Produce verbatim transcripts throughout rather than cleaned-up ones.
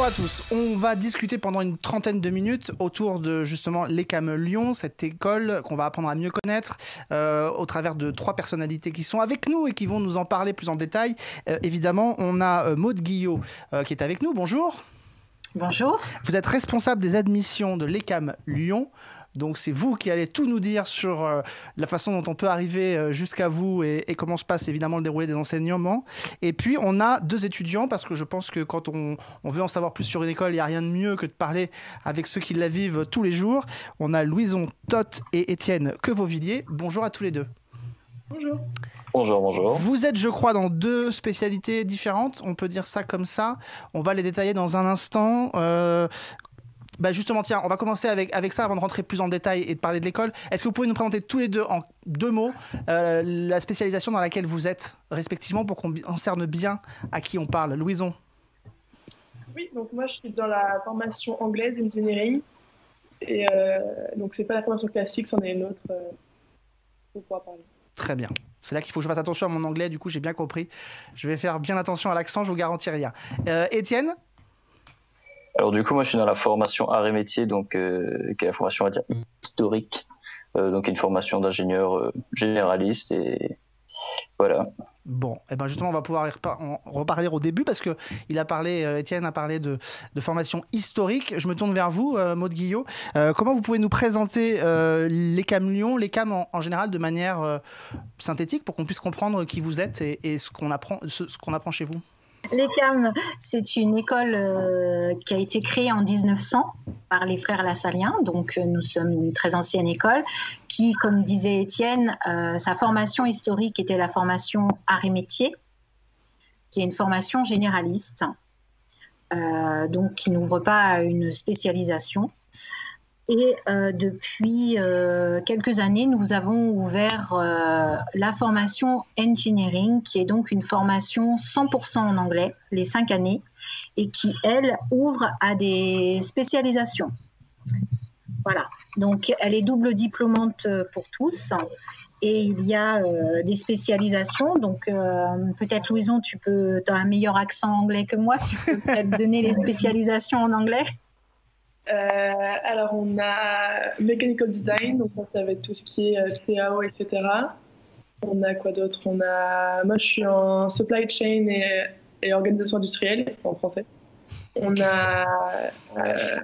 à tous. On va discuter pendant une trentaine de minutes autour de justement l'E C A M Lyon, cette école qu'on va apprendre à mieux connaître euh, au travers de trois personnalités qui sont avec nous et qui vont nous en parler plus en détail. Euh, évidemment, on a euh, Maude Guillot euh, qui est avec nous. Bonjour. Bonjour. Vous êtes responsable des admissions de l'E C A M Lyon. Donc c'est vous qui allez tout nous dire sur euh, la façon dont on peut arriver euh, jusqu'à vous et, et comment se passe évidemment le déroulé des enseignements. Et puis on a deux étudiants parce que je pense que quand on, on veut en savoir plus sur une école, il n'y a rien de mieux que de parler avec ceux qui la vivent tous les jours. On a Louison Toth et Étienne Quevauvilliers. Bonjour à tous les deux. Bonjour. Bonjour, bonjour. Vous êtes, je crois, dans deux spécialités différentes. On peut dire ça comme ça. On va les détailler dans un instant. Euh, Bah justement, tiens, on va commencer avec, avec ça avant de rentrer plus en détail et de parler de l'école. Est-ce que vous pouvez nous présenter tous les deux en deux mots euh, la spécialisation dans laquelle vous êtes respectivement pour qu'on on cerne bien à qui on parle? Louison. Oui, donc moi je suis dans la formation anglaise engineering et euh, donc c'est pas la formation classique, c'en est une autre euh, pour pouvoir parler. Très bien. C'est là qu'il faut que je fasse attention à mon anglais, du coup j'ai bien compris. Je vais faire bien attention à l'accent, je vous garantis rien. Euh, Étienne? Alors du coup, moi je suis dans la formation arts et métiers, donc, euh, qui est la formation on va dire, historique, euh, donc une formation d'ingénieur euh, généraliste et voilà. Bon, et eh ben justement on va pouvoir en reparler au début parce que il a parlé, euh, Étienne a parlé de, de formation historique. Je me tourne vers vous, euh, Maude Guillot. Euh, comment vous pouvez nous présenter euh, l'E C A M Lyon, l'E C A M en, en général de manière euh, synthétique pour qu'on puisse comprendre qui vous êtes et, et ce qu'on apprend, ce, ce qu'on apprend chez vous? L'E C A M, c'est une école euh, qui a été créée en dix-neuf cents par les frères Lassaliens. Donc, euh, nous sommes une très ancienne école qui, comme disait Étienne, euh, sa formation historique était la formation arts et métiers, qui est une formation généraliste, euh, donc qui n'ouvre pas à une spécialisation. Et euh, depuis euh, quelques années, nous avons ouvert euh, la formation engineering, qui est donc une formation cent pour cent en anglais, les cinq années, et qui, elle, ouvre à des spécialisations. Voilà. Donc, elle est double diplômante pour tous. Et il y a euh, des spécialisations. Donc, euh, peut-être, Louison, tu peux, tu as un meilleur accent anglais que moi. Tu peux peut-être donner les spécialisations en anglais. Euh, alors on a Mechanical Design, donc ça, ça va être tout ce qui est euh, C A O, et cetera. On a quoi d'autre? On a, moi je suis en Supply Chain et, et Organisation Industrielle en français. On a, euh,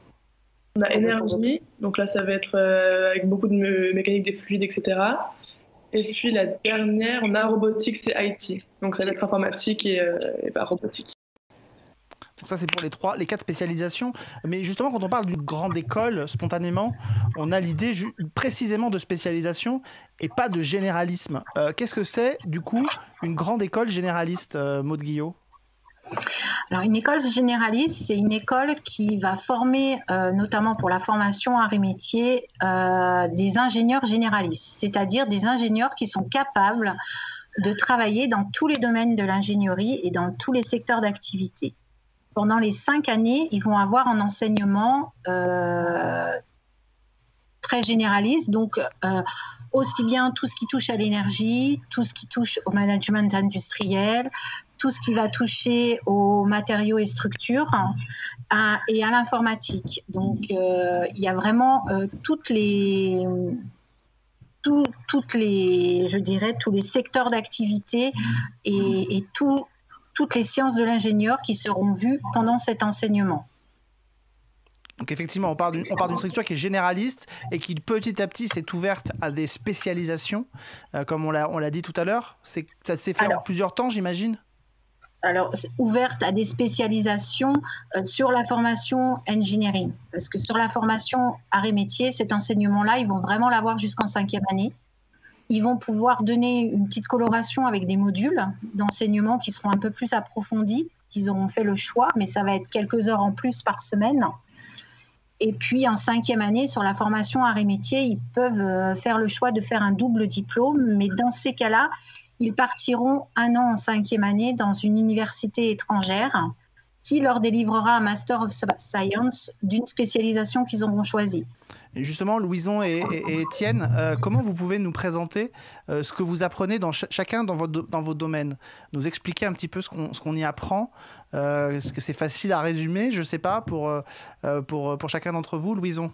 on a Énergie, donc là ça va être euh, avec beaucoup de mé- mécanique des fluides, et cetera. Et puis la dernière, on a Robotics et I T, donc ça va être informatique et, euh, et bah, robotique. Donc ça, c'est pour les trois, les quatre spécialisations. Mais justement, quand on parle d'une grande école, spontanément, on a l'idée ju- précisément de spécialisation et pas de généralisme. Euh, qu'est-ce que c'est, du coup, une grande école généraliste, euh, Maude Guillot? Alors, une école généraliste, c'est une école qui va former, euh, notamment pour la formation arts et métiers, euh, des ingénieurs généralistes, c'est-à-dire des ingénieurs qui sont capables de travailler dans tous les domaines de l'ingénierie et dans tous les secteurs d'activité. Pendant les cinq années, ils vont avoir un enseignement euh, très généraliste, donc euh, aussi bien tout ce qui touche à l'énergie, tout ce qui touche au management industriel, tout ce qui va toucher aux matériaux et structures à, et à l'informatique. Donc, euh, il y a vraiment euh, toutes les... Tout, toutes les, je dirais, tous les secteurs d'activité et, et tout toutes les sciences de l'ingénieur qui seront vues pendant cet enseignement. Donc effectivement, on parle d'une, on parle d'une structure qui est généraliste et qui petit à petit s'est ouverte à des spécialisations, euh, comme on l'a, on l'a dit tout à l'heure. C'est, ça s'est fait alors, en plusieurs temps, j'imagine? Alors, ouverte à des spécialisations euh, sur la formation engineering. Parce que sur la formation arts et métiers, cet enseignement-là, ils vont vraiment l'avoir jusqu'en cinquième année. Ils vont pouvoir donner une petite coloration avec des modules d'enseignement qui seront un peu plus approfondis, qu'ils auront fait le choix, mais ça va être quelques heures en plus par semaine. Et puis, en cinquième année, sur la formation arts et métiers, ils peuvent faire le choix de faire un double diplôme, mais dans ces cas-là, ils partiront un an en cinquième année dans une université étrangère qui leur délivrera un Master of Science d'une spécialisation qu'ils auront choisie. Justement, Louison et, et, et Étienne, euh, comment vous pouvez nous présenter euh, ce que vous apprenez dans ch chacun dans, votre, dans vos domaines? Nous expliquer un petit peu ce qu'on qu'on y apprend. Euh, Est-ce que c'est facile à résumer? Je ne sais pas, pour, euh, pour, pour chacun d'entre vous. Louison.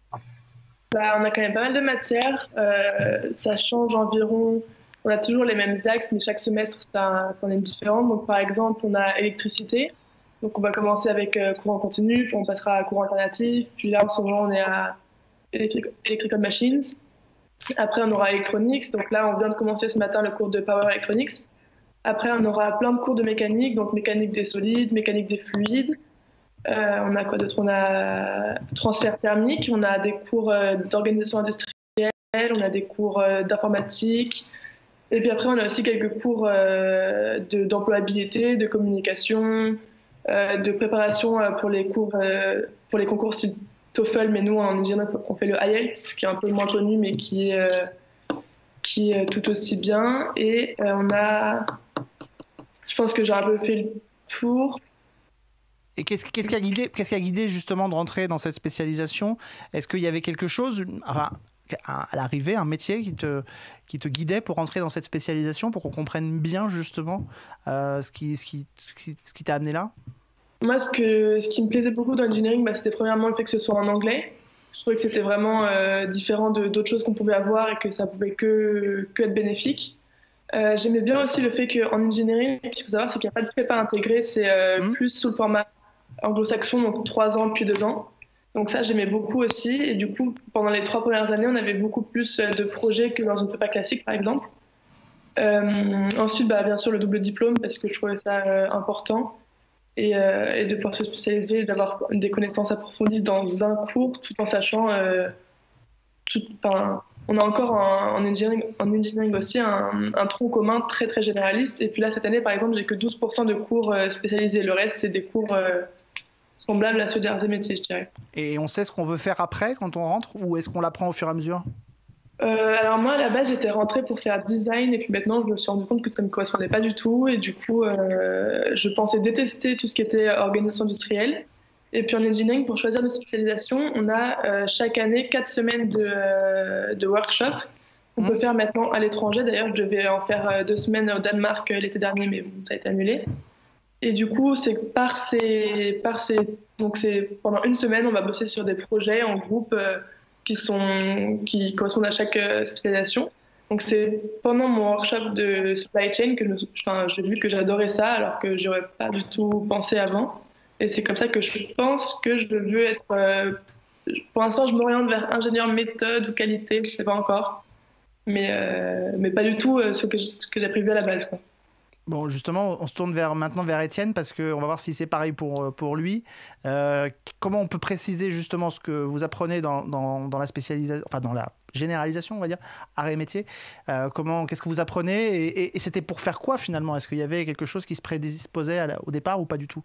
Bah, on a quand même pas mal de matières. Euh, ça change environ. On a toujours les mêmes axes, mais chaque semestre, ça, ça en est différent. Donc, par exemple, on a électricité. Donc, on va commencer avec euh, courant continu, puis on passera à courant alternatif. Puis là, en ce moment, on est à electric electrical machines. Après, on aura electronics. Donc là, on vient de commencer ce matin le cours de power electronics. Après, on aura plein de cours de mécanique, donc mécanique des solides, mécanique des fluides. Euh, on a quoi d'autre? On a transfert thermique, on a des cours euh, d'organisation industrielle, on a des cours euh, d'informatique. Et puis après, on a aussi quelques cours euh, d'employabilité, de, de communication, euh, de préparation euh, pour les cours, euh, pour les concours type TOEFL. Mais nous, en ingénierie, on fait le I E L T S, qui est un peu moins connu, mais qui est, euh, qui est tout aussi bien. Et euh, on a, je pense que j'ai un peu fait le tour. Et qu'est-ce qu'est-ce qui a guidé, qu'est-ce qui a guidé justement de rentrer dans cette spécialisation? Est-ce qu'il y avait quelque chose, enfin, à l'arrivée, un métier qui te, qui te guidait pour rentrer dans cette spécialisation, pour qu'on comprenne bien justement euh, ce qui, ce qui, ce qui t'a amené là? Moi, ce, que, ce qui me plaisait beaucoup dans l'engineering, bah, c'était premièrement le fait que ce soit en anglais. Je trouvais que c'était vraiment euh, différent d'autres choses qu'on pouvait avoir et que ça pouvait que, que être bénéfique. Euh, J'aimais bien aussi le fait qu'en engineering, ce qu'il faut savoir, c'est qu'il n'y a pas de prépa intégrée, c'est euh, mmh. plus sous le format anglo-saxon, donc trois ans puis deux ans. Donc ça, j'aimais beaucoup aussi. Et du coup, pendant les trois premières années, on avait beaucoup plus de projets que dans une prépa classique, par exemple. Euh, ensuite, bah, bien sûr, le double diplôme, parce que je trouvais ça euh, important. Et, euh, et de pouvoir se spécialiser, d'avoir des connaissances approfondies dans un cours, tout en sachant... Euh, tout, on a encore en, en, engineering, en engineering aussi un, un tronc commun très, très généraliste. Et puis là, cette année, par exemple, j'ai que douze pour cent de cours euh, spécialisés. Le reste, c'est des cours... Euh, semblable à ceux des arts et métiers, je dirais. Et on sait ce qu'on veut faire après quand on rentre, ou est-ce qu'on l'apprend au fur et à mesure? euh, Alors moi, à la base, j'étais rentrée pour faire design, et puis maintenant, je me suis rendu compte que ça ne me correspondait pas du tout, et du coup, euh, je pensais détester tout ce qui était organisation industrielle. Et puis en engineering, pour choisir notre spécialisation, on a euh, chaque année quatre semaines de, euh, de workshop qu'on mmh. peut faire maintenant à l'étranger. D'ailleurs, je devais en faire deux semaines au Danemark l'été dernier, mais bon, ça a été annulé. Et du coup, c'est par ces, par ces, donc c'est pendant une semaine, on va bosser sur des projets en groupe euh, qui sont, qui correspondent à chaque euh, spécialisation. Donc c'est pendant mon workshop de supply chain que je, enfin, j'ai vu que j'adorais ça, alors que j'aurais pas du tout pensé avant. Et c'est comme ça que je pense que je veux être. Euh, pour l'instant, je m'oriente vers ingénieur méthode ou qualité, je sais pas encore, mais euh, mais pas du tout euh, ce que ce que j'ai prévu à la base, quoi. Bon, justement, on se tourne vers, maintenant vers Étienne, parce qu'on va voir si c'est pareil pour, pour lui. Euh, comment on peut préciser justement ce que vous apprenez dans, dans, dans la spécialisation, enfin dans la généralisation, on va dire, arts et métiers. Euh, comment, qu'est-ce que vous apprenez? Et, et, et c'était pour faire quoi finalement? Est-ce qu'il y avait quelque chose qui se prédisposait à la, au départ ou pas du tout?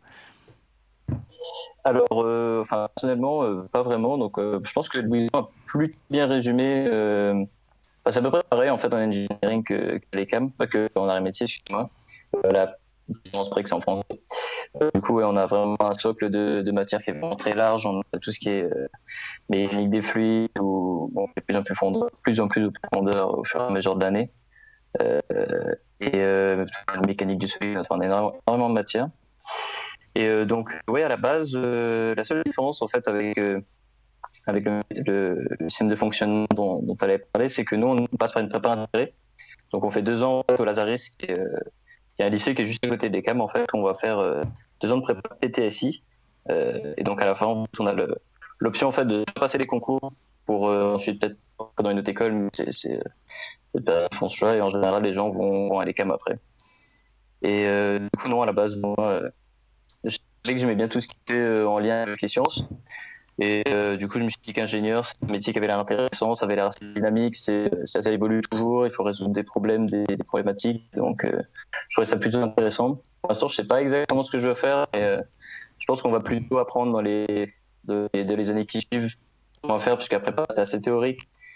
Alors, euh, enfin, personnellement, euh, pas vraiment. Donc, euh, je pense que Louison a plus bien résumé. Euh, enfin, c'est à peu près pareil en fait en engineering que, que l'E C A M, pas que en arts et métiers, excuse-moi. Euh, la différence près que c'est en français. Euh, du coup, ouais, on a vraiment un socle de, de matière qui est vraiment très large. On a tout ce qui est euh, mécanique des fluides, ou bon, de plus en plus fondeur, plus en plus de profondeur au fur et à mesure de l'année. Euh, et euh, mécanique du solide, enfin, on a énormément, énormément de matière. Et euh, donc, oui, à la base, euh, la seule différence en fait avec euh, avec le, le, le système de fonctionnement dont, dont tu allais parler, c'est que nous, on passe par une prépa intégrée. Donc, on fait deux ans au Lazaris, qui est, euh, il y a un lycée qui est juste à côté des C A M, en fait, où on va faire euh, deux ans de prépa P T S I. Euh, et donc, à la fin, on a l'option en fait de passer les concours pour euh, ensuite peut-être dans une autre école, mais c'est c'est font ce choix, et en général, les gens vont, vont à l'E C A M après. Et euh, du coup, non, à la base, moi, euh, je savais que j'aimais bien tout ce qui était euh, en lien avec les sciences. Et euh, du coup, je me suis dit qu'ingénieur, c'est un métier qui avait l'air intéressant, ça avait l'air assez dynamique, c'est, ça, ça évolue toujours, il faut résoudre des problèmes, des, des problématiques. Donc, euh, je trouvais ça plutôt intéressant. Pour l'instant, je ne sais pas exactement ce que je veux faire, mais euh, je pense qu'on va plutôt apprendre dans les, de, de les années qui suivent comment faire, puisqu'après, c'est assez théorique.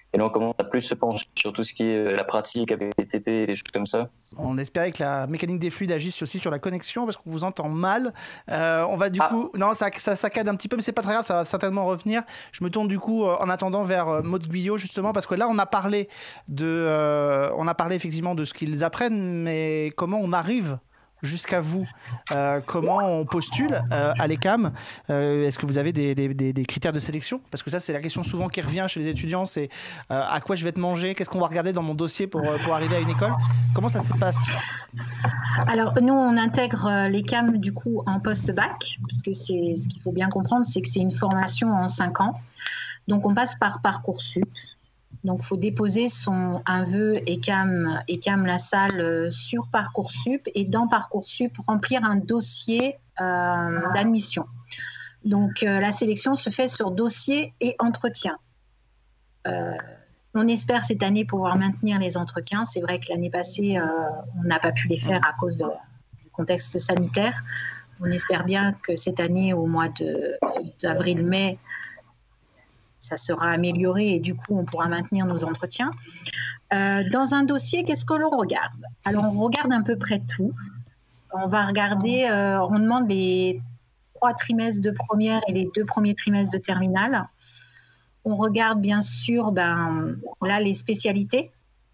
Et là, on commence à plus se pencher sur tout ce qui est la pratique avec les T P et des choses comme ça. On espérait que la mécanique des fluides agisse aussi sur la connexion parce qu'on vous entend mal. Euh, on va du ah. coup... Non, ça, ça saccade un petit peu, mais c'est pas très grave, ça va certainement revenir. Je me tourne du coup, euh, en attendant, vers euh, Maud Guyot, justement, parce que là, on a parlé de... Euh, on a parlé effectivement de ce qu'ils apprennent, mais comment on arrive jusqu'à vous, euh, comment on postule euh, à l'E C A M, euh, est-ce que vous avez des, des, des, des critères de sélection? Parce que ça, c'est la question souvent qui revient chez les étudiants, c'est euh, à quoi je vais te manger, qu'est-ce qu'on va regarder dans mon dossier pour, pour arriver à une école? Comment ça se passe? Alors, nous, on intègre l'E C A M du coup en post-bac, parce que c'est, ce qu'il faut bien comprendre, c'est que c'est une formation en cinq ans. Donc, on passe par Parcoursup. Donc, il faut déposer son, un vœu E C A M, E C A M La Salle sur Parcoursup et dans Parcoursup, remplir un dossier euh, d'admission. Donc, euh, la sélection se fait sur dossier et entretien. Euh, on espère cette année pouvoir maintenir les entretiens. C'est vrai que l'année passée, euh, on n'a pas pu les faire à cause de, du contexte sanitaire. On espère bien que cette année, au mois de, d'avril-mai, ça sera amélioré et du coup, on pourra maintenir nos entretiens. Euh, dans un dossier, qu'est-ce que l'on regarde? Alors, on regarde à peu près tout. On va regarder, euh, on demande les trois trimestres de première et les deux premiers trimestres de terminale. On regarde bien sûr, ben, là, les spécialités.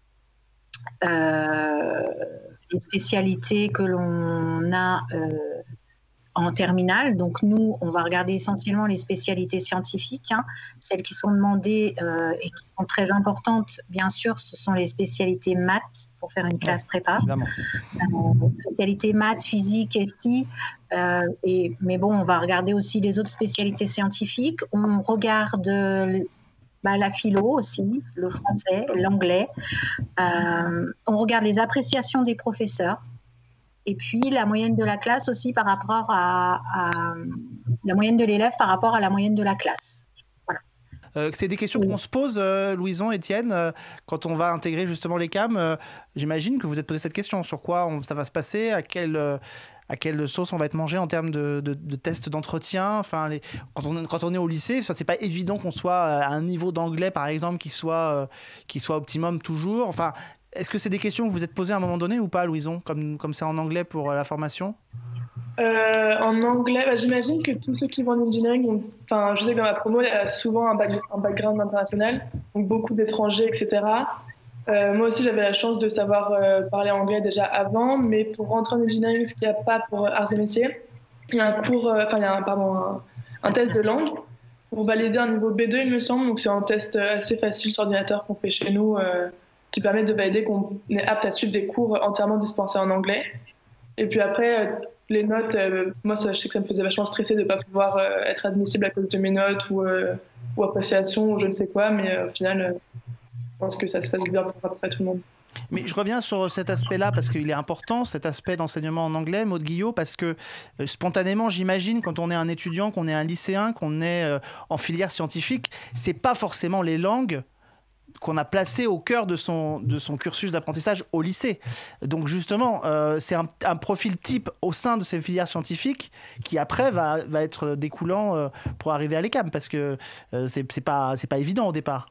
Euh, les spécialités que l'on a euh, en terminale. Donc, nous, on va regarder essentiellement les spécialités scientifiques. Hein. Celles qui sont demandées euh, et qui sont très importantes, bien sûr, ce sont les spécialités maths pour faire une classe prépa. Euh, spécialités maths, physique, S I. Euh, et, mais bon, on va regarder aussi les autres spécialités scientifiques. On regarde euh, bah, la philo aussi, le français, l'anglais. Euh, on regarde les appréciations des professeurs. Et puis la moyenne de la classe aussi par rapport à, à la moyenne de l'élève par rapport à la moyenne de la classe. Voilà. Euh, c'est des questions oui. qu'on se pose, euh, Louison, Étienne, euh, quand on va intégrer justement l'E C A M. Euh, j'imagine que vous êtes posé cette question. Sur quoi on, ça va se passer? À quelle, euh, à quelle sauce on va être mangé en termes de, de, de tests d'entretien? Enfin, les, quand, on, quand on est au lycée, ça c'est pas évident qu'on soit à un niveau d'anglais, par exemple, qui soit, euh, qui soit optimum toujours. Enfin, est-ce que c'est des questions que vous êtes posées à un moment donné ou pas, Louison, comme, comme c'est en anglais pour la formation? euh, En anglais, bah, j'imagine que tous ceux qui vont en engineering, ont, enfin, je sais que dans ma promo, il y a souvent un, back, un background international, donc beaucoup d'étrangers, et cetera. Euh, moi aussi, j'avais la chance de savoir euh, parler anglais déjà avant, mais pour rentrer en engineering, ce qu'il n'y a pas pour arts et métiers, il y a un cours, euh, enfin, il y a un, pardon, un, un test de langue pour valider un niveau B deux, il me semble. Donc, c'est un test assez facile sur ordinateur qu'on fait chez nous. Euh, qui permet de valider qu'on est apte à suivre des cours entièrement dispensés en anglais. Et puis après, les notes, euh, moi, ça, je sais que ça me faisait vachement stresser de ne pas pouvoir euh, être admissible à cause de mes notes ou, euh, ou appréciation ou je ne sais quoi, mais euh, au final, euh, je pense que ça se passe bien pour à peu près tout le monde. Mais je reviens sur cet aspect-là parce qu'il est important, cet aspect d'enseignement en anglais, Maud Guyot, parce que euh, spontanément, j'imagine, quand on est un étudiant, qu'on est un lycéen, qu'on est euh, en filière scientifique, c'est pas forcément les langues qu'on a placé au cœur de son, de son cursus d'apprentissage au lycée. Donc justement, euh, c'est un, un profil type au sein de ces filières scientifiques qui après va, va être découlant euh, pour arriver à l'E C A M, parce que euh, c'est, c'est pas, c'est pas évident au départ.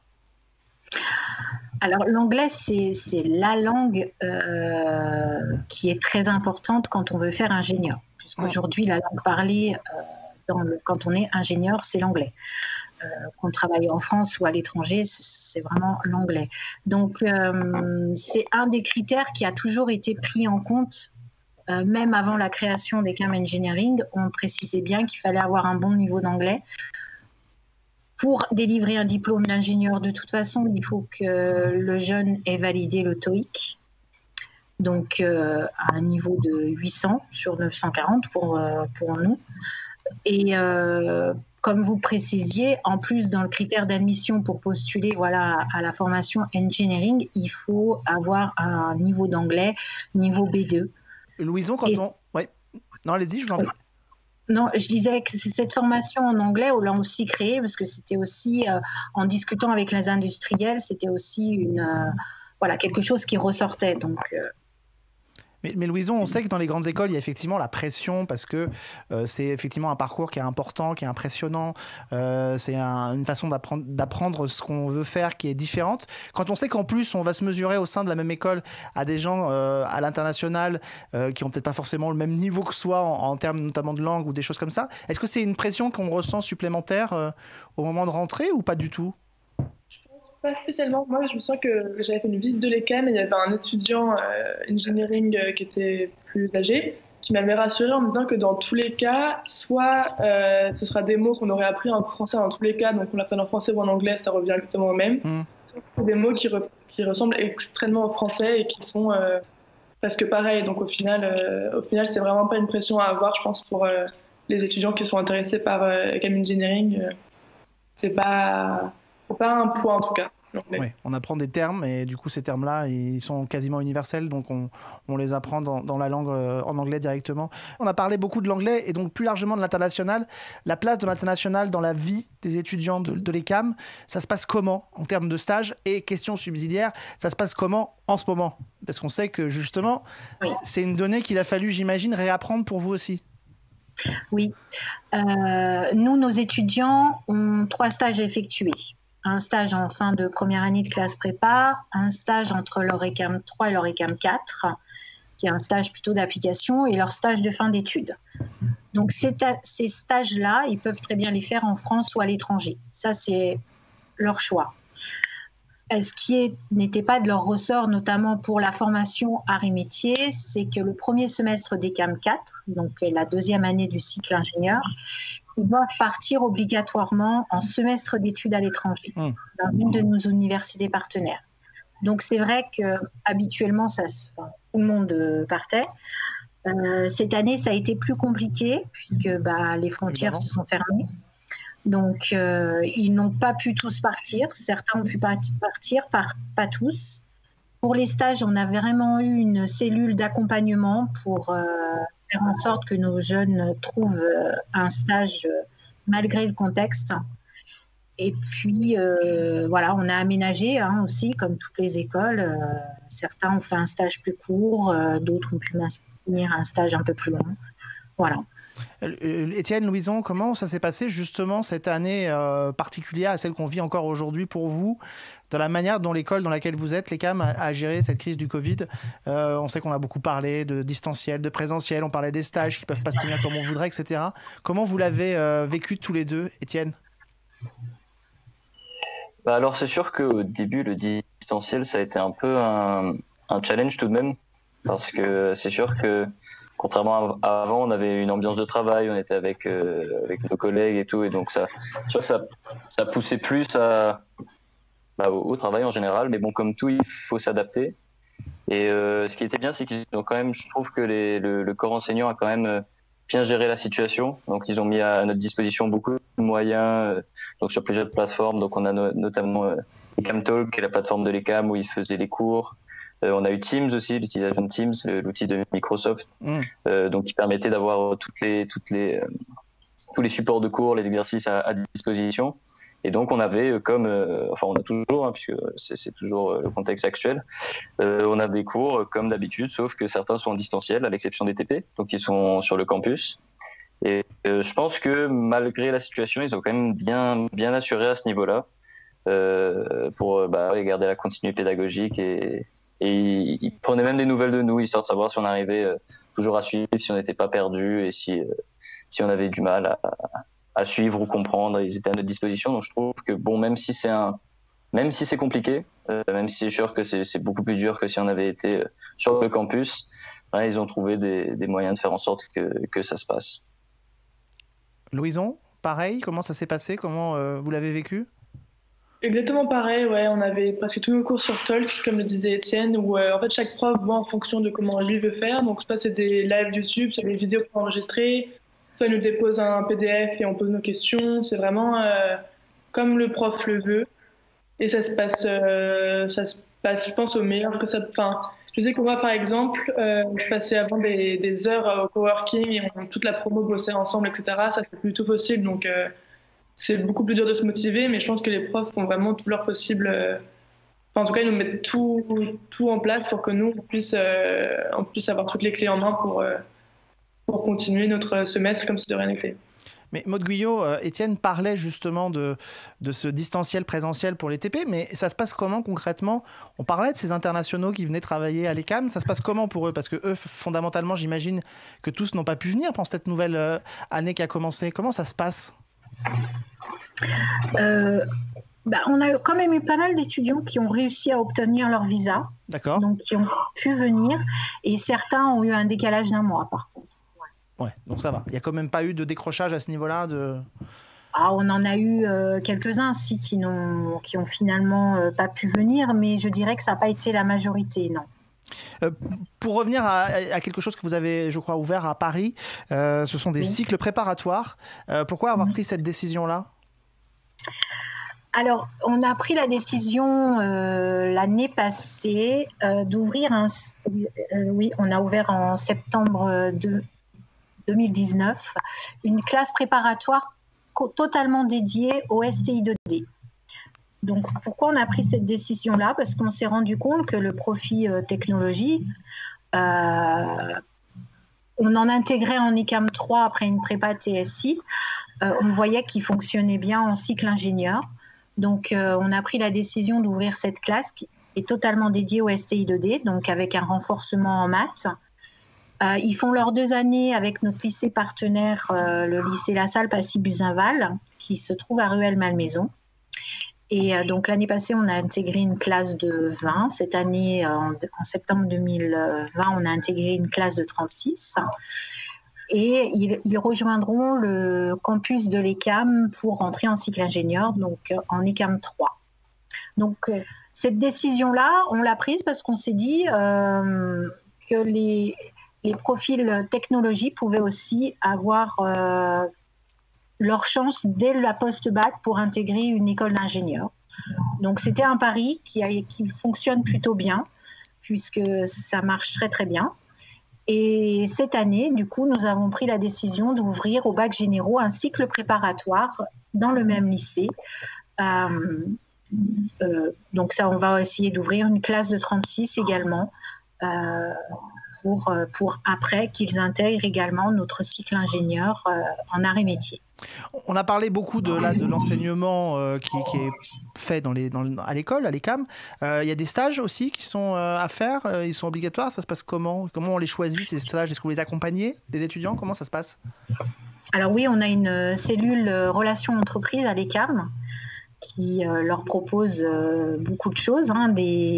Alors l'anglais, c'est, c'est la langue euh, qui est très importante quand on veut faire ingénieur. Puisqu'aujourd'hui, la langue parlée euh, dans le, quand on est ingénieur, c'est l'anglais. Euh, qu'on travaille en France ou à l'étranger, c'est vraiment l'anglais. Donc, euh, c'est un des critères qui a toujours été pris en compte, euh, même avant la création des C A M Engineering. On précisait bien qu'il fallait avoir un bon niveau d'anglais. Pour délivrer un diplôme d'ingénieur, de toute façon, il faut que le jeune ait validé le TOEIC, donc euh, à un niveau de huit cents sur neuf cent quarante pour, euh, pour nous. Et euh, comme vous précisiez, en plus dans le critère d'admission pour postuler voilà, à la formation engineering, il faut avoir un niveau d'anglais, niveau B deux. Louison, quand Et... on... Ouais. Non, allez-y, je vous en prie. Non, je disais que cette formation en anglais, on l'a aussi créée parce que c'était aussi, euh, en discutant avec les industriels, c'était aussi une, euh, voilà, quelque chose qui ressortait. Donc, euh... Mais, mais Louison, on sait que dans les grandes écoles, il y a effectivement la pression parce que euh, c'est effectivement un parcours qui est important, qui est impressionnant. Euh, c'est un, une façon d'apprendre, d'apprendre ce qu'on veut faire qui est différente. Quand on sait qu'en plus, on va se mesurer au sein de la même école à des gens euh, à l'international euh, qui n'ont peut-être pas forcément le même niveau que soi en, en termes notamment de langue ou des choses comme ça, est-ce que c'est une pression qu'on ressent supplémentaire euh, au moment de rentrer ou pas du tout? Pas spécialement. Moi, je me sens que j'avais fait une visite de l'E C A M et il y avait un étudiant euh, engineering euh, qui était plus âgé qui m'avait rassuré en me disant que dans tous les cas, soit euh, ce sera des mots qu'on aurait appris en français dans tous les cas, donc on l'apprenne en français ou en anglais, ça revient exactement au même. Mm. Soit des mots qui, re qui ressemblent extrêmement au français et qui sont euh, presque pareils. Donc au final, euh, au final, c'est vraiment pas une pression à avoir, je pense, pour euh, les étudiants qui sont intéressés par euh, E C A M Engineering. Euh, c'est pas, c'est pas un poids en tout cas. Oui, on apprend des termes et du coup ces termes-là, ils sont quasiment universels, donc on, on les apprend dans, dans la langue euh, en anglais directement. On a parlé beaucoup de l'anglais et donc plus largement de l'international. La place de l'international dans la vie des étudiants de, de l'E C A M, ça se passe comment en termes de stage? Et question subsidiaire, ça se passe comment en ce moment? Parce qu'on sait que justement, oui. c'est une donnée qu'il a fallu, j'imagine, réapprendre pour vous aussi. Oui. Euh, nous, nos étudiants ont trois stages à effectuer. Un stage en fin de première année de classe prépa, un stage entre leur E C A M trois et leur E C A M quatre, qui est un stage plutôt d'application, et leur stage de fin d'études. Donc ces, ces stages-là, ils peuvent très bien les faire en France ou à l'étranger. Ça, c'est leur choix. Ce qui n'était pas de leur ressort, notamment pour la formation arts et métiers, c'est que le premier semestre d'E C A M quatre, donc la deuxième année du cycle ingénieur, ils doivent partir obligatoirement en semestre d'études à l'étranger, mmh. dans une de nos universités partenaires. Donc c'est vrai qu'habituellement, ça, enfin, tout le monde partait. Euh, cette année, ça a été plus compliqué, puisque bah, les frontières Évidemment. se sont fermées. Donc, euh, ils n'ont pas pu tous partir. Certains ont pu partir, pas, pas tous. Pour les stages, on a vraiment eu une cellule d'accompagnement pour euh, faire en sorte que nos jeunes trouvent euh, un stage euh, malgré le contexte. Et puis, euh, voilà, on a aménagé hein, aussi, comme toutes les écoles. Euh, certains ont fait un stage plus court, euh, d'autres ont pu maintenir un stage un peu plus long. Voilà. Étienne, Louison, comment ça s'est passé justement cette année euh, particulière à celle qu'on vit encore aujourd'hui pour vous, dans la manière dont l'école dans laquelle vous êtes, l'E C A M, a, a géré cette crise du Covid? euh, On sait qu'on a beaucoup parlé de distanciel, de présentiel, on parlait des stages qui ne peuvent pas se tenir comme on voudrait, et cetera. Comment vous l'avez euh, vécu tous les deux, Étienne? Bah alors c'est sûr qu'au début, le distanciel, ça a été un peu un, un challenge tout de même, parce que c'est sûr que contrairement à avant, on avait une ambiance de travail, on était avec, euh, avec nos collègues et tout, et donc ça, ça, ça poussait plus à, bah, au, au travail en général, mais bon, comme tout, il faut s'adapter. Et euh, ce qui était bien, c'est qu'ils ont quand même, je trouve que les, le, le corps enseignant a quand même bien géré la situation, donc ils ont mis à notre disposition beaucoup de moyens, euh, donc sur plusieurs plateformes, donc on a no notamment euh, E C A M Talk, qui est la plateforme de l'E C A M où ils faisaient les cours. Euh, on a eu Teams aussi, l'utilisation de Teams, l'outil de Microsoft, mmh. euh, donc qui permettait d'avoir toutes les, toutes les, euh, tous les supports de cours, les exercices à, à disposition. Et donc on avait comme, euh, enfin on a toujours, hein, puisque c'est toujours le contexte actuel, euh, on a des cours comme d'habitude, sauf que certains sont en distanciel, à l'exception des T P, donc ils sont sur le campus. Et euh, je pense que malgré la situation, ils ont quand même bien, bien assuré à ce niveau-là euh, pour bah, garder la continuité pédagogique et Et ils, ils prenaient même des nouvelles de nous, histoire de savoir si on arrivait euh, toujours à suivre, si on n'était pas perdu et si, euh, si on avait du mal à, à suivre ou comprendre. Ils étaient à notre disposition. Donc je trouve que bon, même si c'est un, même si c'est compliqué, euh, même si c'est sûr que c'est beaucoup plus dur que si on avait été sur le campus, hein, ils ont trouvé des, des moyens de faire en sorte que, que ça se passe. Louison, pareil, comment ça s'est passé? Comment euh, vous l'avez vécu? Exactement pareil, ouais, on avait presque tous nos cours sur Talk, comme le disait Étienne, où euh, en fait chaque prof voit en fonction de comment lui veut faire. Donc soit c'est des lives YouTube, soit des vidéos enregistrées, soit il nous dépose un P D F et on pose nos questions. C'est vraiment euh, comme le prof le veut. Et ça se passe, euh, ça se passe, je pense, au meilleur que ça. Enfin, je sais que moi, par exemple, euh, je passais avant des, des heures au coworking et on, toute la promo bossait ensemble, et cetera. Ça, c'est plutôt possible. Donc euh, c'est beaucoup plus dur de se motiver, mais je pense que les profs font vraiment tout leur possible Enfin, en tout cas, ils nous mettent tout, tout en place pour que nous, on puisse, euh, on puisse avoir toutes les clés en main pour, euh, pour continuer notre semestre comme si de rien n'était. Mais Maud Guyot, euh, Étienne parlait justement de, de ce distanciel présentiel pour les T P, mais ça se passe comment concrètement? On parlait de ces internationaux qui venaient travailler à l'E C A M, ça se passe comment pour eux? Parce que eux, fondamentalement, j'imagine que tous n'ont pas pu venir pendant cette nouvelle euh, année qui a commencé. Comment ça se passe? euh, bah, On a quand même eu pas mal d'étudiants qui ont réussi à obtenir leur visa, d'accord, donc qui ont pu venir, et certains ont eu un décalage d'un mois par contre. Ouais, donc ça va. Il n'y a quand même pas eu de décrochage à ce niveau-là de... Ah, on en a eu euh, quelques-uns, si, qui n'ont, qui ont finalement euh, pas pu venir, mais je dirais que ça n'a pas été la majorité, non. Euh, pour revenir à, à quelque chose que vous avez, je crois, ouvert à Paris, euh, ce sont des oui. cycles préparatoires. Euh, pourquoi avoir mmh. pris cette décision-là? Alors, on a pris la décision euh, l'année passée euh, d'ouvrir un... Euh, oui, on a ouvert en septembre de deux mille dix-neuf une classe préparatoire totalement dédiée au S T I deux D. Donc, pourquoi on a pris cette décision-là? Parce qu'on s'est rendu compte que le profil euh, technologie, euh, on en intégrait en E C A M trois après une prépa T S I, euh, on voyait qu'il fonctionnait bien en cycle ingénieur. Donc, euh, on a pris la décision d'ouvrir cette classe qui est totalement dédiée au S T I deux D, donc avec un renforcement en maths. Euh, ils font leurs deux années avec notre lycée partenaire, euh, le lycée La Salle Passy-Buzinval, qui se trouve à Rueil-Malmaison. Et euh, donc l'année passée, on a intégré une classe de vingt. Cette année, euh, en, en septembre deux mille vingt, on a intégré une classe de trente-six. Et ils, ils rejoindront le campus de l'E C A M pour rentrer en cycle ingénieur, donc euh, en E C A M trois. Donc euh, cette décision-là, on l'a prise parce qu'on s'est dit euh, que les... les profils technologie pouvaient aussi avoir euh, leur chance dès la post-bac pour intégrer une école d'ingénieur. Donc c'était un pari qui, a, qui fonctionne plutôt bien, puisque ça marche très très bien. Et cette année, du coup, nous avons pris la décision d'ouvrir au bac généraux un cycle préparatoire dans le même lycée. Euh, euh, donc ça, on va essayer d'ouvrir une classe de trente-six également, euh, Pour, pour après qu'ils intègrent également notre cycle ingénieur euh, en arts et métiers. On a parlé beaucoup de, là, de l'enseignement euh, qui, qui est fait dans les, dans, à l'école, à l'E C A M. Euh, il y a des stages aussi qui sont euh, à faire, euh, ils sont obligatoires. Ça se passe comment? Comment on les choisit, ces stages? Est-ce que vous les accompagnez, les étudiants? Comment ça se passe? Alors oui, on a une cellule euh, relations entreprises à l'E C A M qui euh, leur propose euh, beaucoup de choses, hein,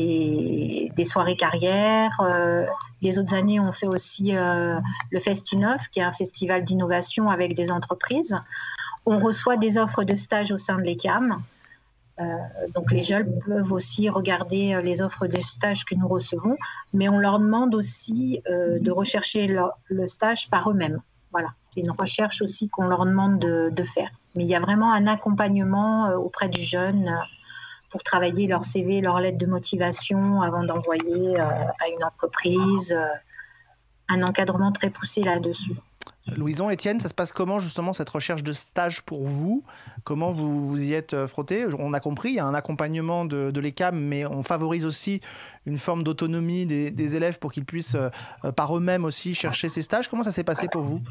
des, des soirées carrières. Euh, les autres années, on fait aussi euh, le Festinov, qui est un festival d'innovation avec des entreprises. On reçoit des offres de stage au sein de l'E C A M. Euh, donc les jeunes peuvent aussi regarder les offres de stage que nous recevons, mais on leur demande aussi euh, de rechercher le, le stage par eux-mêmes. Voilà, c'est une recherche aussi qu'on leur demande de, de faire. Mais il y a vraiment un accompagnement euh, auprès du jeune euh, pour travailler leur C V, leur lettre de motivation avant d'envoyer euh, à une entreprise. Euh, un encadrement très poussé là-dessus. Louison, Étienne, ça se passe comment justement cette recherche de stage pour vous? Comment vous vous y êtes frotté? On a compris, il y a un accompagnement de, de l'E C A M, mais on favorise aussi une forme d'autonomie des, des élèves pour qu'ils puissent euh, par eux-mêmes aussi chercher ces stages. Comment ça s'est passé pour vous?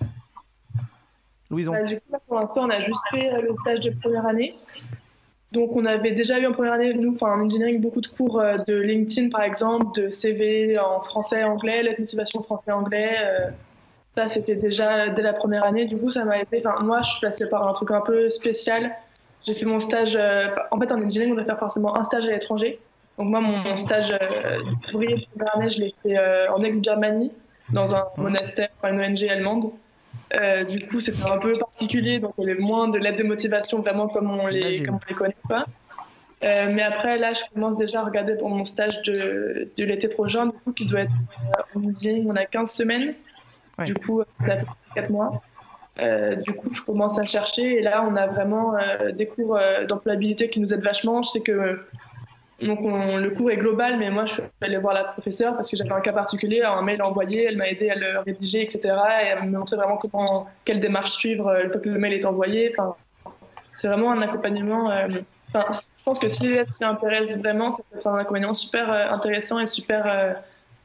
Louison. Bah, du coup, pour l'instant, on a juste fait le stage de première année. Donc, on avait déjà eu en première année, nous, en engineering, beaucoup de cours de LinkedIn, par exemple, de C V en français, anglais, lettre de motivation français, anglais. Euh, ça, c'était déjà dès la première année. Du coup, ça m'a été... Enfin, moi, je suis passée par un truc un peu spécial. J'ai fait mon stage... Euh, en fait, en engineering, on doit faire forcément un stage à l'étranger. Donc, moi, mon, mon stage euh, d'ouvrier de première année, je l'ai fait euh, en ex-Birmanie, dans un monastère, une O N G allemande. Euh, du coup, c'était un peu particulier, donc il y avait moins de lettres de motivation, vraiment comme on les, comme on les connaît pas. Euh, mais après, là, je commence déjà à regarder pour mon stage de, de l'été prochain, du coup, qui doit être en engineering, on a quinze semaines. Ouais. Du coup, ça fait quatre mois. Euh, du coup, je commence à chercher, et là, on a vraiment euh, des cours euh, d'employabilité qui nous aident vachement. Je sais que donc on, le cours est global, mais moi, je suis allée voir la professeure parce que j'avais un cas particulier, un mail envoyé, elle m'a aidé à le rédiger, et cetera. Et elle me montrait vraiment comment, quelle démarche suivre une fois que le mail est envoyé. Enfin, c'est vraiment un accompagnement euh, enfin, je pense que si l'élève s'y intéresse vraiment, ça peut être un inconvénient super euh, intéressant et super, euh,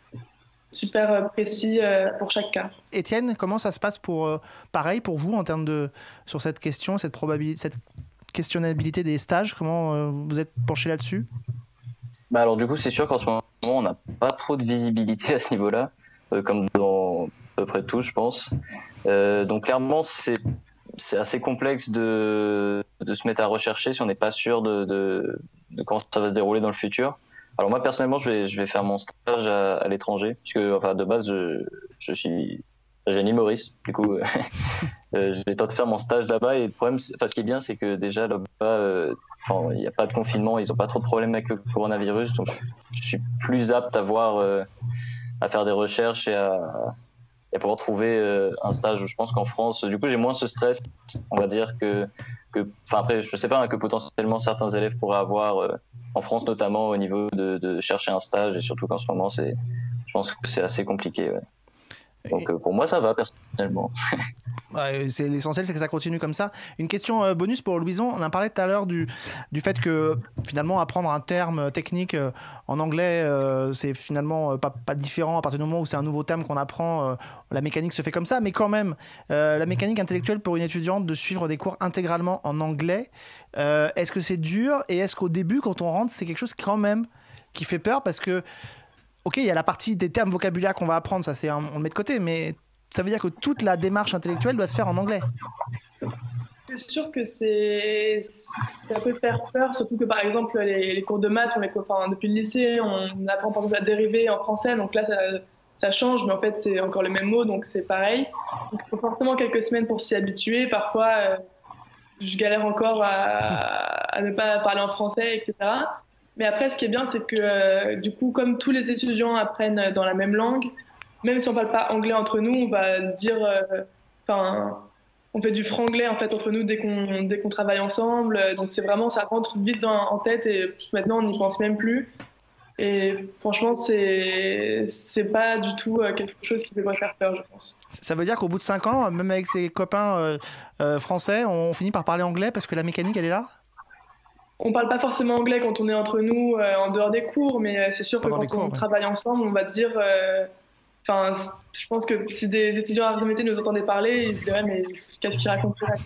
super euh, précis euh, pour chaque cas. Étienne, comment ça se passe pour, euh, pareil pour vous en termes de, sur cette question, cette probabilité, cette questionnabilité des stages, comment euh, vous êtes penché là-dessus? Bah alors du coup, c'est sûr qu'en ce moment, on n'a pas trop de visibilité à ce niveau-là, euh, comme dans à peu près tout, je pense. Euh, donc clairement, c'est c'est assez complexe de de se mettre à rechercher si on n'est pas sûr de, de de comment ça va se dérouler dans le futur. Alors moi personnellement, je vais je vais faire mon stage à, à l'étranger, puisque enfin de base, je je suis j'ai une Maurice, du coup, euh, je vais tenter de faire mon stage là-bas. Et le problème, enfin, ce qui est bien, c'est que déjà là-bas, euh, enfin, il n'y a pas de confinement, ils n'ont pas trop de problèmes avec le coronavirus, donc je suis plus apte à voir, euh, à faire des recherches et à, et à pouvoir trouver euh, un stage. Je pense qu'en France, du coup, j'ai moins ce stress, on va dire que, que, enfin après, je sais pas, hein, que potentiellement certains élèves pourraient avoir euh, en France, notamment au niveau de, de chercher un stage, et surtout qu'en ce moment, c'est, je pense que c'est assez compliqué. Ouais. Donc euh, pour moi ça va personnellement. Ouais, c'est l'essentiel, c'est que ça continue comme ça. Une question euh, bonus pour Louison. On a parlé tout à l'heure du, du fait que finalement apprendre un terme technique euh, en anglais, euh, c'est finalement euh, pas, pas différent à partir du moment où c'est un nouveau terme qu'on apprend. Euh, la mécanique se fait comme ça, mais quand même, euh, la mécanique intellectuelle pour une étudiante de suivre des cours intégralement en anglais, euh, est-ce que c'est dur et est-ce qu'au début, quand on rentre, c'est quelque chose quand même qui fait peur parce que ok, il y a la partie des termes vocabulaires qu'on va apprendre, ça c'est un, on le met de côté, mais ça veut dire que toute la démarche intellectuelle doit se faire en anglais. C'est sûr que c'est, ça peut faire peur, surtout que par exemple les, les cours de maths, on les, enfin, depuis le lycée, on apprend par exemple la dérivée en français, donc là ça, ça change, mais en fait c'est encore les mêmes mots, donc c'est pareil. Donc, il faut forcément quelques semaines pour s'y habituer. Parfois, euh, je galère encore à, à ne pas parler en français, et cetera. Mais après, ce qui est bien, c'est que euh, du coup, comme tous les étudiants apprennent dans la même langue, même si on ne parle pas anglais entre nous, on va dire, enfin, euh, on fait du franglais en fait entre nous dès qu'on dès qu'on travaille ensemble. Donc c'est vraiment, ça rentre vite dans, en tête et maintenant on n'y pense même plus. Et franchement, c'est c'est pas du tout quelque chose qui devrait faire peur, je pense. Ça veut dire qu'au bout de cinq ans, même avec ses copains euh, euh, français, on finit par parler anglais parce que la mécanique, elle est là? On parle pas forcément anglais quand on est entre nous euh, en dehors des cours, mais c'est sûr que Pendant quand les cours, on ouais. travaille ensemble, on va te dire. Enfin, euh, je pense que si des étudiants à Archimédée nous entendaient parler, ils se diraient mais qu'est-ce qu'ils racontent là?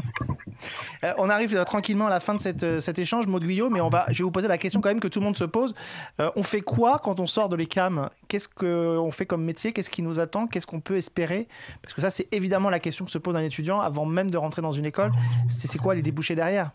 euh, On arrive euh, tranquillement à la fin de cette, euh, cet échange, Maud Guyot, mais on va, je vais vous poser la question quand même que tout le monde se pose. Euh, on fait quoi quand on sort de l'E C A M? Qu'est-ce qu'on fait comme métier? Qu'est-ce qui nous attend? Qu'est-ce qu'on peut espérer? Parce que ça, c'est évidemment la question que se pose un étudiant avant même de rentrer dans une école. C'est, c'est quoi les débouchés derrière?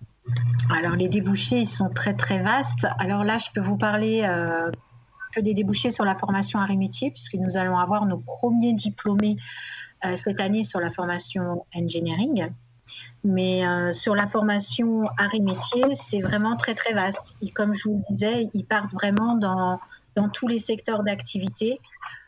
Alors les débouchés, ils sont très très vastes. Alors là, je peux vous parler euh, que des débouchés sur la formation arts et métiers, puisque nous allons avoir nos premiers diplômés euh, cette année sur la formation engineering. Mais euh, sur la formation arts et métiers, c'est vraiment très très vaste. Et comme je vous le disais, ils partent vraiment dans, dans tous les secteurs d'activité.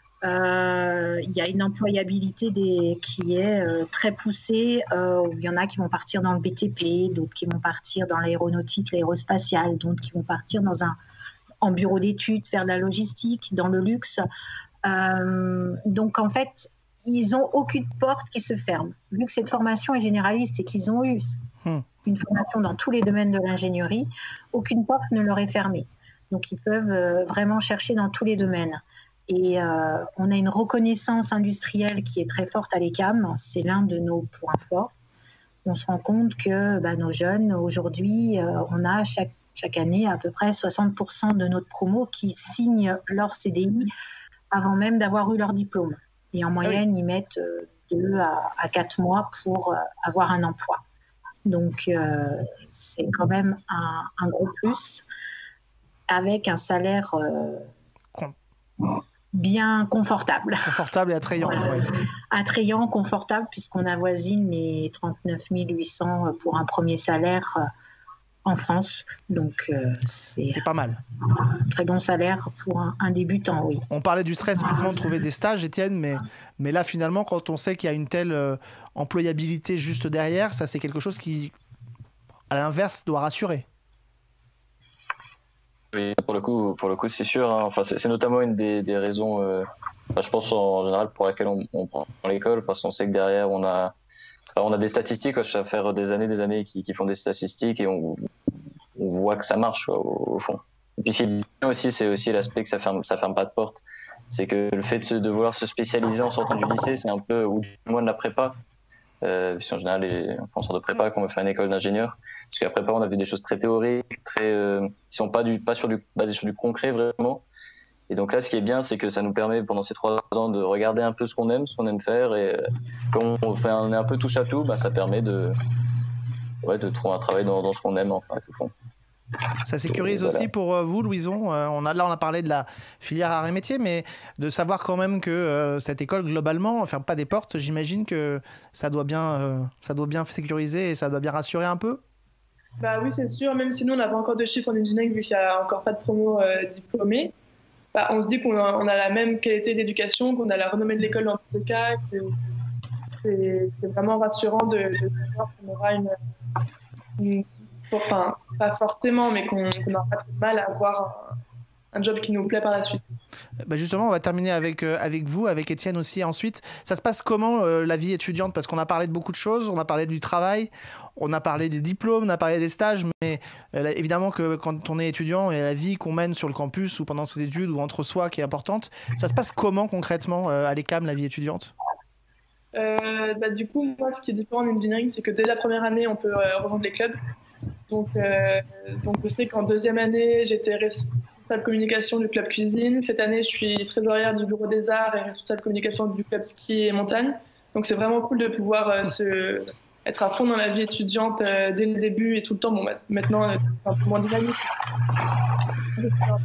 Euh, il y a une employabilité des, qui est euh, très poussée. Euh, il y en a qui vont partir dans le B T P, d'autres qui vont partir dans l'aéronautique, l'aérospatiale, d'autres qui vont partir dans un, en bureau d'études, faire de la logistique, dans le luxe. Euh, donc en fait, ils n'ont aucune porte qui se ferme. Vu que cette formation est généraliste et qu'ils ont eu hmm. une formation dans tous les domaines de l'ingénierie, aucune porte ne leur est fermée. Donc ils peuvent euh, vraiment chercher dans tous les domaines. Et euh, on a une reconnaissance industrielle qui est très forte à l'E C A M. C'est l'un de nos points forts. On se rend compte que bah, nos jeunes, aujourd'hui, euh, on a chaque, chaque année à peu près soixante pour cent de notre promo qui signent leur C D I avant même d'avoir eu leur diplôme. Et en moyenne, ils mettent deux à quatre mois pour euh, avoir un emploi. Donc, euh, c'est quand même un, un gros plus avec un salaire euh, bien confortable. Confortable et attrayant. Euh, ouais. Attrayant, confortable, puisqu'on avoisine les trente-neuf mille huit cents pour un premier salaire euh, en France. Donc, euh, c'est, c'est pas mal. Un très bon salaire pour un, un débutant, oui. On parlait du stress, effectivement, de trouver des stages, Étienne, mais, mais là, finalement, quand on sait qu'il y a une telle euh, employabilité juste derrière, ça, c'est quelque chose qui, à l'inverse, doit rassurer. Oui, pour le coup, pour le coup, c'est sûr. Hein. Enfin, c'est, c'est notamment une des, des raisons, euh, enfin, je pense en général pour laquelle on, on prend l'école, parce qu'on sait que derrière on a, enfin, on a des statistiques. Ça fait des années, des années qui, qui font des statistiques et on, on voit que ça marche quoi, au, au fond. Et puis ce qui est bien aussi, c'est aussi l'aspect que ça ferme, ça ferme pas de porte. C'est que le fait de, se, de vouloir se spécialiser en sortant du lycée, c'est un peu, ou du moins de la prépa, euh, puisqu'en général, les, en sortant de prépa, quand on veut faire une école d'ingénieur, parce qu'à prépa, on a vu des choses très théoriques, très, euh, qui sont pas, du, pas sur du, basées sur du concret vraiment. Et donc là, ce qui est bien, c'est que ça nous permet pendant ces trois ans de regarder un peu ce qu'on aime, ce qu'on aime faire, et euh, quand on, fait, on est un peu touche à tout, bah, ça permet de, ouais, de trouver un travail dans, dans ce qu'on aime, enfin, tout fond. Ça sécurise voilà. aussi pour vous, Louison. Euh, on a, là, on a parlé de la filière arts et métiers, mais de savoir quand même que euh, cette école, globalement, ne ferme pas des portes, j'imagine que ça doit bien, euh, ça doit bien sécuriser et ça doit bien rassurer un peu. Bah oui, c'est sûr. Même si nous, on n'a pas encore de chiffres en engineering, vu qu'il n'y a encore pas de promo euh, diplômée, bah, on se dit qu'on a, on a la même qualité d'éducation, qu'on a la renommée de l'école dans tous les cas. C'est, c'est vraiment rassurant de, de savoir qu'on aura une... une Enfin, pas forcément, mais qu'on qu n'aura pas trop de mal à avoir un, un job qui nous plaît par la suite. Bah justement, on va terminer avec, euh, avec vous, avec Étienne aussi ensuite. Ça se passe comment euh, la vie étudiante? Parce qu'on a parlé de beaucoup de choses, on a parlé du travail, on a parlé des diplômes, on a parlé des stages, mais euh, évidemment que quand on est étudiant, il y a la vie qu'on mène sur le campus ou pendant ses études ou entre soi qui est importante. Ça se passe comment concrètement euh, à l'E C A M, la vie étudiante? euh, bah, Du coup, moi, ce qui est différent en engineering, c'est que dès la première année, on peut euh, rejoindre les clubs. Donc, euh, donc, je sais qu'en deuxième année, j'étais responsable communication du club cuisine. Cette année, je suis trésorière du bureau des arts et responsable communication du club ski et montagne. Donc, c'est vraiment cool de pouvoir euh, se, être à fond dans la vie étudiante euh, dès le début et tout le temps. Bon, maintenant, euh, c'est un peu moins dynamique. Il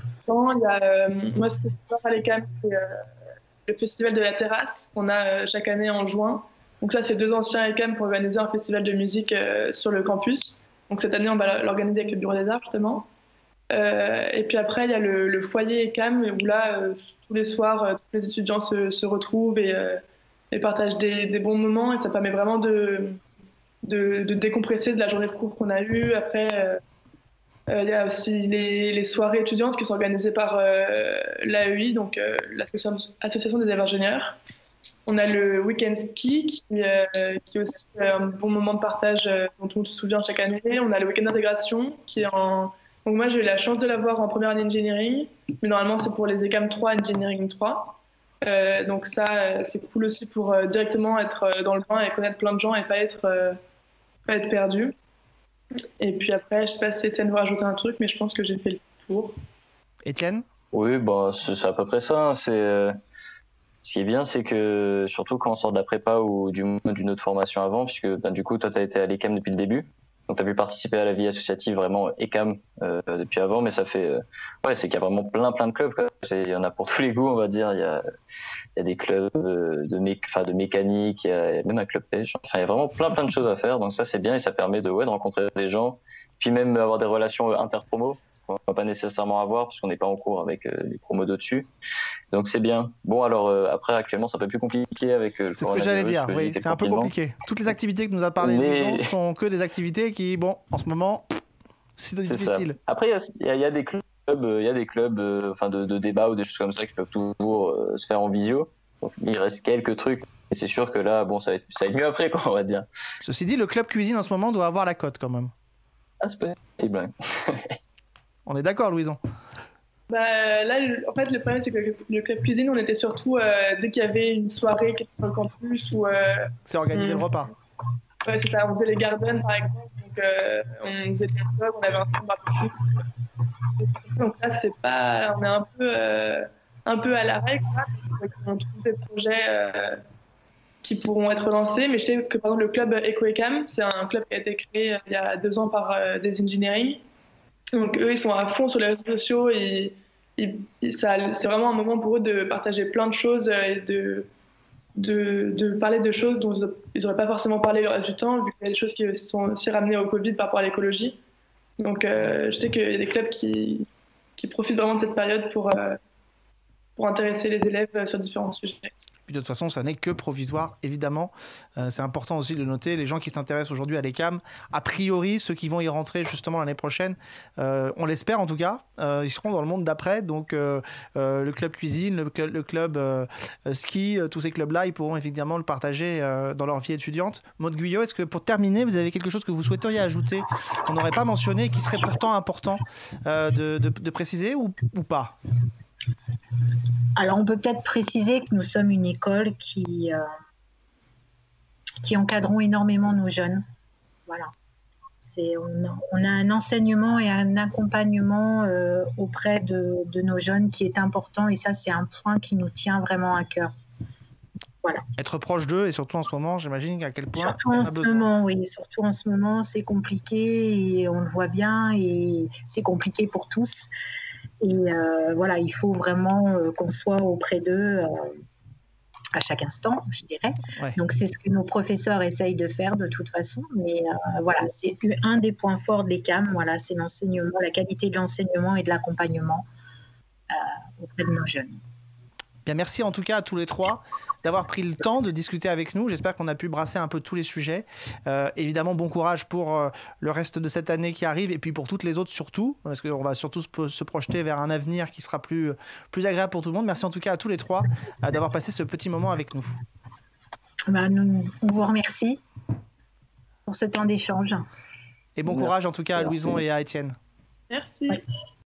y a, euh, moi, ce que je fais à l'E C A M, c'est euh, le festival de la terrasse qu'on a euh, chaque année en juin. Donc, ça, c'est deux anciens E C A M pour organiser un festival de musique euh, sur le campus. Donc cette année, on va l'organiser avec le Bureau des Arts, justement. Euh, et puis après, il y a le, le foyer E C A M, où là, euh, tous les soirs, euh, tous les étudiants se, se retrouvent et, euh, et partagent des, des bons moments. Et ça permet vraiment de, de, de décompresser de la journée de cours qu'on a eue. Après, euh, euh, il y a aussi les, les soirées étudiantes qui sont organisées par euh, l'A E I, donc euh, l'Association des élèves ingénieurs. On a le week-end ski qui, euh, qui est aussi un bon moment de partage euh, dont on se souvient chaque année. On a le week-end d'intégration qui est en... Donc moi, j'ai eu la chance de l'avoir en première année engineering, mais normalement, c'est pour les E C A M trois, engineering trois. Euh, donc ça, c'est cool aussi pour euh, directement être dans le bain et connaître plein de gens et pas être, euh, pas être perdu. Et puis après, je sais pas si Étienne veut rajouter un truc, mais je pense que j'ai fait le tour. Étienne ? Oui, bah, c'est à peu près ça. Hein. C'est... Euh... Ce qui est bien, c'est que surtout quand on sort de la prépa ou du moins d'une autre formation avant, puisque ben, du coup, toi, tu as été à l'E C A M depuis le début, donc tu as pu participer à la vie associative vraiment E C A M euh, depuis avant, mais ça fait, euh, ouais, c'est qu'il y a vraiment plein, plein de clubs. Il y en a pour tous les goûts, on va dire. Il y a, il y a des clubs de, mé enfin, de mécanique, il y, a, il y a même un club pêche. Enfin, il y a vraiment plein, plein de choses à faire, donc ça, c'est bien et ça permet de, ouais, de rencontrer des gens, puis même avoir des relations interpromo qu'on va pas nécessairement avoir parce qu'on n'est pas en cours avec euh, les promos d'au-dessus. Donc c'est bien. Bon alors euh, après actuellement c'est un peu plus compliqué avec euh, le C'est ce que j'allais dire, oui, c'est un peu compliqué. Toutes les activités que nous a parlé Mais... Louison sont que des activités qui, bon, en ce moment, c'est difficile. Ça. Après il y, y, y a des clubs, il y a des clubs euh, enfin de, de débat ou des choses comme ça qui peuvent toujours euh, se faire en visio. Donc il reste quelques trucs. Et c'est sûr que là, bon, ça va être, ça va être mieux après, quoi, on va dire. Ceci dit, le club cuisine en ce moment doit avoir la cote quand même. Ah, c'est possible, ouais. On est d'accord, Louison? Bah, là, en fait, le problème, c'est que le club cuisine, on était surtout, euh, dès qu'il y avait une soirée qui était sur le campus ou... Euh, c'est organiser mmh. le repas. Ouais, c'est ça. On faisait les gardens, par exemple. Donc, euh, on faisait des hot dogs, on avait un stand barbecue. Donc là, c'est pas... On est un peu, euh, un peu à l'arrêt, quoi. On trouve des projets euh, qui pourront être lancés. Mais je sais que, par exemple, le club Eco E C A M, c'est un club qui a été créé euh, il y a deux ans par euh, des engineering. Donc eux, ils sont à fond sur les réseaux sociaux et, et, et ça, c'est vraiment un moment pour eux de partager plein de choses et de, de, de parler de choses dont ils n'auraient pas forcément parlé le reste du temps, vu qu'il y a des choses qui sont aussi ramenées au Covid par rapport à l'écologie. Donc euh, je sais qu'il y a des clubs qui, qui profitent vraiment de cette période pour, euh, pour intéresser les élèves sur différents sujets. Puis de toute façon, ça n'est que provisoire, évidemment. Euh, c'est important aussi de le noter. Les gens qui s'intéressent aujourd'hui à l'E C A M, a priori, ceux qui vont y rentrer justement l'année prochaine, euh, on l'espère en tout cas, euh, ils seront dans le monde d'après. Donc euh, euh, le club cuisine, le, le club euh, ski, euh, tous ces clubs-là, ils pourront évidemment le partager euh, dans leur vie étudiante. Maude Guyot, est-ce que pour terminer, vous avez quelque chose que vous souhaiteriez ajouter, qu'on n'aurait pas mentionné et qui serait pourtant important euh, de, de, de préciser ou, ou pas? Alors, on peut peut-être préciser que nous sommes une école qui, euh, qui encadrons énormément nos jeunes. Voilà. C'est, on, a, on a un enseignement et un accompagnement euh, auprès de, de nos jeunes qui est important, et ça, c'est un point qui nous tient vraiment à cœur. Voilà. Être proche d'eux, et surtout en ce moment, j'imagine à quel point surtout on en a ce besoin. moment, oui, surtout en ce moment, c'est compliqué et on le voit bien, et c'est compliqué pour tous. Et euh, voilà, il faut vraiment euh, qu'on soit auprès d'eux euh, à chaque instant, je dirais. Ouais. Donc, c'est ce que nos professeurs essayent de faire de toute façon. Mais euh, voilà, c'est un des points forts de l'E C A M. Voilà, c'est l'enseignement, la qualité de l'enseignement et de l'accompagnement euh, auprès de nos jeunes. Bien, merci en tout cas à tous les trois d'avoir pris le temps de discuter avec nous. J'espère qu'on a pu brasser un peu tous les sujets. Euh, évidemment, bon courage pour euh, le reste de cette année qui arrive et puis pour toutes les autres surtout, parce qu'on va surtout se, se projeter vers un avenir qui sera plus, plus agréable pour tout le monde. Merci en tout cas à tous les trois euh, d'avoir passé ce petit moment avec nous. Ben, nous on vous remercie pour ce temps d'échange. Et bon courage en tout cas à Louison et à Étienne. Merci. Oui.